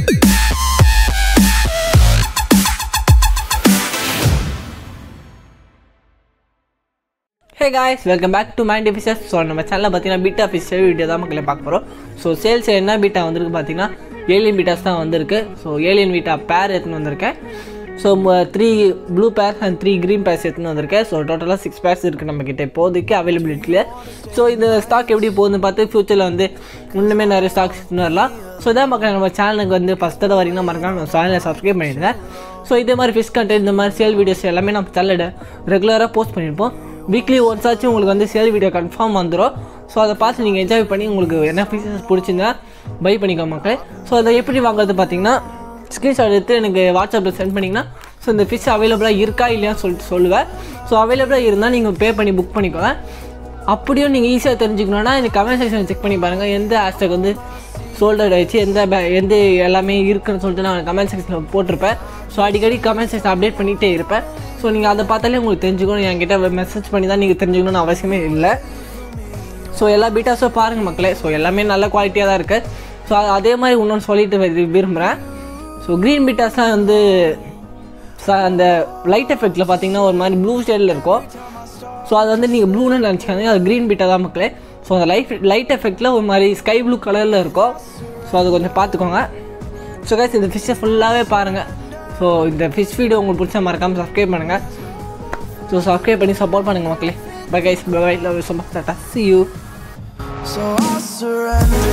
Hey guys, welcome back to Mind Officials. So நம்ம சேனல்ல பாத்தீங்கன்னா Betta official வீடியோ தான் மக்களே பார்க்க போறோம். So சேல்ஸ் என்ன Betta வந்திருக்கு பாத்தீங்கன்னா ஏலியன் பீட்டாஸ் தான் வந்திருக்கு. So ஏலியன் பீட்டா பேர் எடுத்துட்டு வந்திருக்கேன். So 3 blue pairs and 3 green pairs எடுத்துட்டு வந்திருக்கேன். So டோட்டலா 6 pairs இருக்கு நம்ம கிட்ட இப்போதைக்கு அவைலபிலிட்டில. So இந்த ஸ்டாக் எப்படி போகுதுன்னு பார்த்து ஃபியூச்சர்ல வந்து இன்னுமே நிறைய ஸ்டாக்ஸ் எடுத்துட்டு வரலாம். So இதான் மக்களே நம்ம சேனலுக்கு வந்து ஃபர்ஸ்ட் தடவை வரீங்கன்னா மறக்காம நம்ம சேனலை சப்ஸ்கிரைப் பண்ணிடுங்க. So இதே மாதிரி ஃபிஷ் கண்டென்ட் இந்த மாதிரி சேல் வீடியோஸ் எல்லாமே நம்ம சேனல்ல ரெகுலரா போஸ்ட் பண்ணிருப்போம். வீக்லி ஒன்ஸ் ஆச்சு உங்களுக்கு வந்து சேல் வீடியோ கன்ஃபார்ம் வந்துடும். ஸோ அதை பார்த்து நீங்கள் என்ஜாய் பண்ணி உங்களுக்கு என்ன ஃபிஷஸ் பிடிச்சிருந்தா பை பண்ணிக்கோ மக்களே. ஸோ அதை எப்படி வாங்குறது பார்த்தீங்கன்னா ஸ்க்ரீன்ஷாட் எடுத்து எனக்கு வாட்ஸ்அப்பில் சென்ட் பண்ணிங்கன்னா ஸோ இந்த ஃபிஷ் அவைலபிளாக இருக்கா இல்லையான்னு சொல்லுவேன். ஸோ அவைலபிளாக இருந்தால் நீங்கள் பே பண்ணி புக் பண்ணிக்கோங்க. அப்படியும் நீங்கள் ஈஸியாக தெரிஞ்சுக்கணுன்னா இந்த கமெண்ட் செக்ஷன் செக் பண்ணி பாருங்கள் எந்த ஹேஷ்டாக் வந்து சோல்டர் ஆகிடுச்சு எந்த எல்லாமே இருக்குன்னு சொல்லிட்டு நான் கமெண்ட் செக்ஷனில் போட்டிருப்பேன். ஸோ அடிக்கடி கமெண்ட் செக்ஷன் அப்டேட் பண்ணிகிட்டே இருப்பேன். ஸோ நீங்கள் அதை பார்த்தாலே உங்களுக்கு தெரிஞ்சுக்கணும். என்கிட்ட மெசேஜ் பண்ணி தான் நீங்கள் தெரிஞ்சுக்கணும்னு அவசியமே இல்லை. ஸோ எல்லா பீட்டாஸும் பாருங்கள் மக்களே. ஸோ எல்லாமே நல்ல குவாலிட்டியாக தான் இருக்குது. ஸோ அதே மாதிரி இன்னொன்று சொல்லிட்டு விரும்புகிறேன். ஸோ க்ரீன் பீட்டாஸ்லாம் வந்து அந்த லைட் எஃபெக்டில் பார்த்தீங்கன்னா ஒரு மாதிரி ப்ளூ ஷேடில் இருக்கும். ஸோ அது வந்து நீங்கள் ப்ளூன்னு நினச்சிக்காதீங்க, அது க்ரீன் பீட்டா தான் மக்களே. ஸோ அந்த லைட் எஃபெக்டில் ஒரு மாதிரி ஸ்கை ப்ளூ கலரில் இருக்கும். ஸோ அது கொஞ்சம் பார்த்துக்கோங்க. ஸோ கைஸ் இந்த ஃபிஷ்ஷை ஃபுல்லாகவே பாருங்கள். ஸோ இந்த ஃபிஷ் வீடியோ உங்களுக்கு பிடிச்சா மறக்காமல் சப்ஸ்கிரைப் பண்ணுங்கள். ஸோ சப்ஸ்கிரைப் பண்ணி சப்போர்ட் பண்ணுங்கள் மக்களே. Bye guys, bye, love you so much, tata, see you. So I surrender.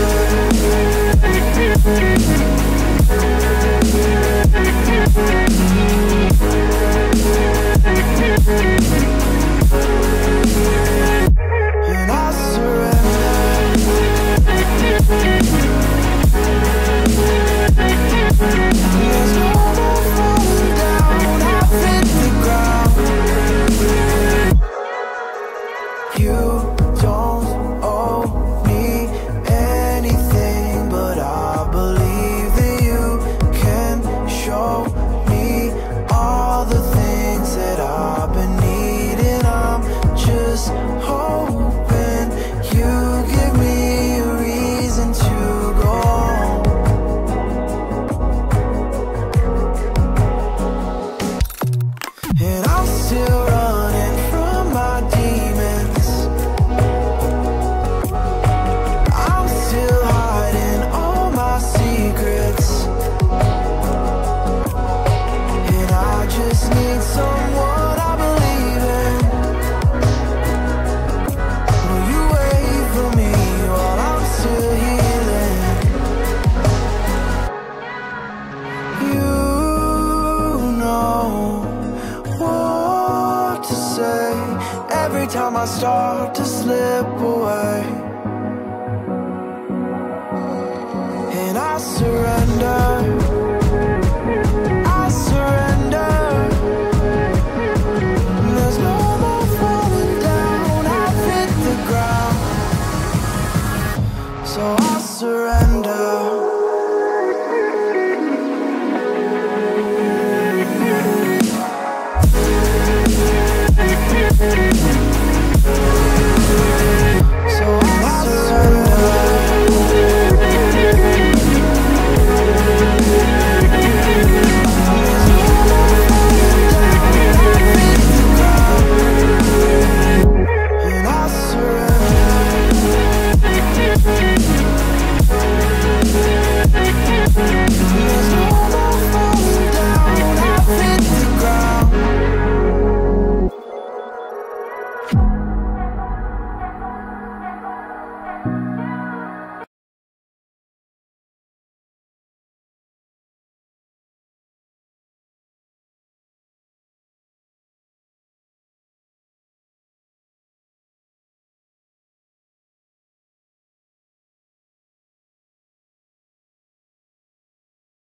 Every time I start to slip away, and I surrender.